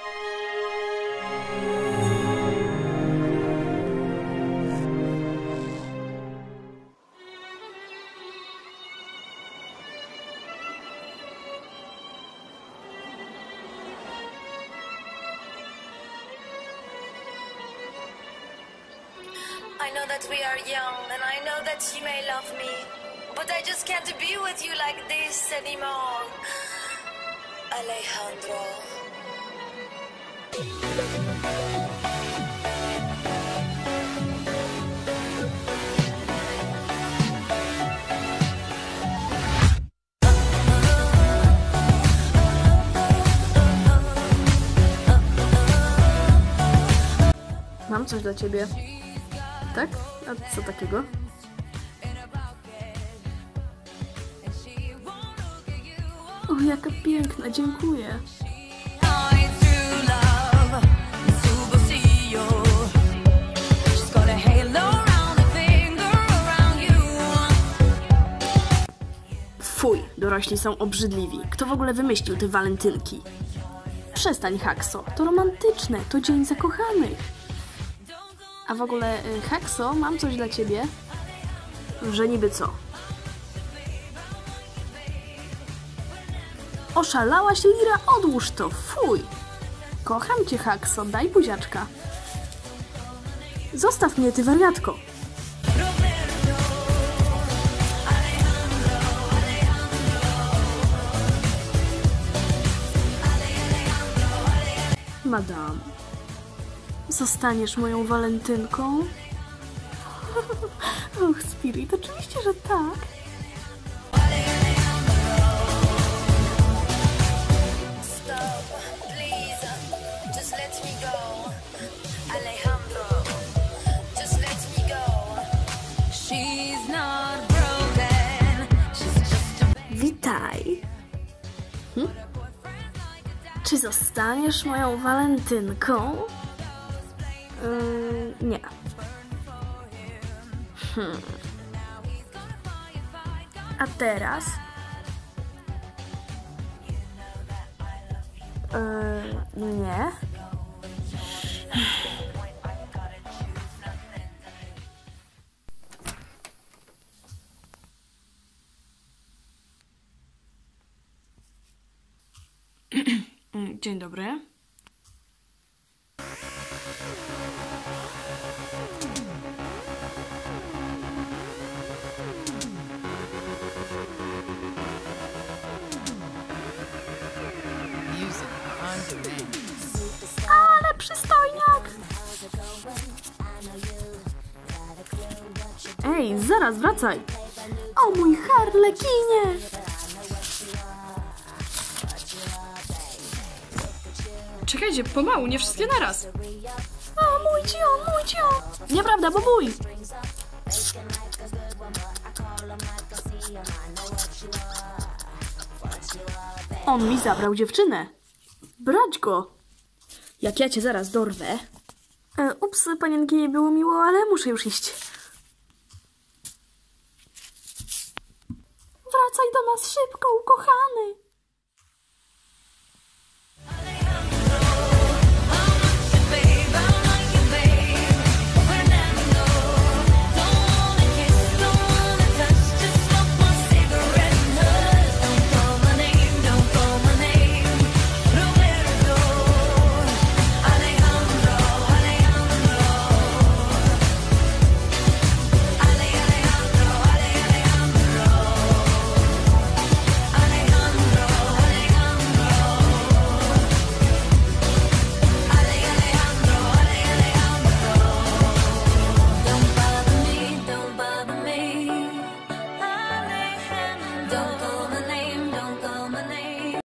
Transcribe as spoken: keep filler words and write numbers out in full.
I know that we are young, and I know that you may love me, but I just can't be with you like this anymore. Alejandro. Mam coś dla ciebie. Tak? A co takiego? O, jaka piękna, dziękuję. Fuj, dorośli są obrzydliwi. Kto w ogóle wymyślił te walentynki? Przestań, Haxo, to romantyczne, to dzień zakochanych. A w ogóle, Haxo, mam coś dla ciebie. Że niby co? Oszalałaś, Lira? Odłóż to, fuj! Kocham cię, Haxo, daj buziaczka. Zostaw mnie, ty wariatko! Madame, zostaniesz moją walentynką? Och, Spirit, oczywiście, że tak. Witaj. Hm? Czy zostaniesz moją walentynką? Yy, nie. Hmm. A teraz? Yy, nie. Dzień dobry. Ale przystojniak! Ej, zaraz wracaj! O mój harlekinie! Czekajcie, pomału, nie wszystkie naraz. O, mój cio, mój cio! Nieprawda, bo mój! On mi zabrał dziewczynę. Brać go! Jak ja cię zaraz dorwę... E, ups, panienki, było miło, ale muszę już iść. Wracaj do nas szybko, ukochany!